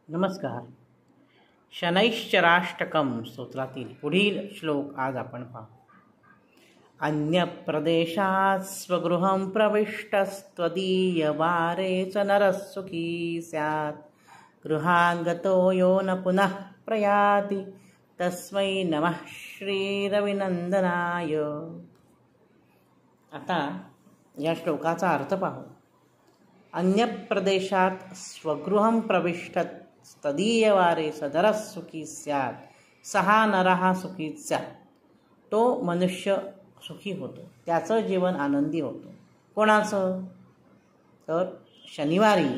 नमस्कार. शनैश्चराष्टकम स्तोत्रातील पुढील श्लोक आज आपण पाहू. अन्य प्रदेशात स्वगृहं प्रविष्टस्त्वदीयवारे च नरः सुखी स्यात् गृहांगतो यो न पुनः प्रयाति तस्मै नमः श्रीरविनंदनाय. आता या श्लोकाचा अर्थ पाहू. अन्य प्रदेशात स्वगृहं प्रविष्टत तदीयवारे सदरः सुखी स्यात् सहा नरहा सुखी स्यात्. तो मनुष्य सुखी होतो, त्याचं जीवन आनंदी होतो. कोणाचं? तर शनिवारी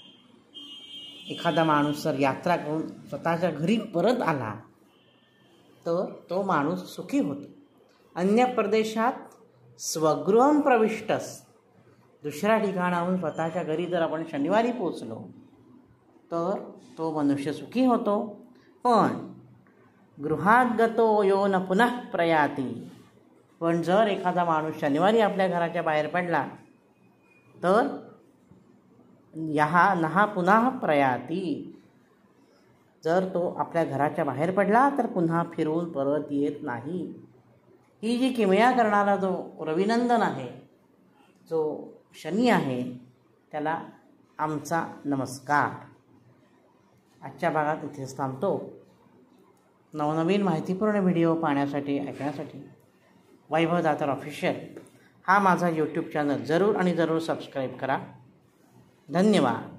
एखादा माणूस जर यात्रा करून स्वतःच्या घरी परत आला तर तो माणूस सुखी होतो. अन्य प्रदेशात स्वगृहं प्रविष्टस, दुसऱ्या ठिकाणाहून स्वतःच्या घरी जर आपण शनिवारी पोचलो तर तो मनुष्य सुखी होतो. पण गृहात गतो यो न पुनः प्रयाती, पण जर एखादा माणूस शनिवारी आपल्या घराच्या बाहेर पडला तर यहा नहा पुन्हा प्रयाती, जर तो आपल्या घराच्या बाहेर पडला तर पुन्हा फिरून परत येत नाही. ही जी किमया करणारा जो रविनंदन आहे, जो शनी आहे, त्याला आमचा नमस्कार. आजच्या भागात इथेच थांबतो. नवनवीन माहितीपूर्ण व्हिडिओ पाहण्यासाठी, ऐकण्यासाठी वैभव दातार ऑफिशियल हा माझा यूट्यूब चॅनल जरूर आणि जरूर सबस्क्राईब करा. धन्यवाद.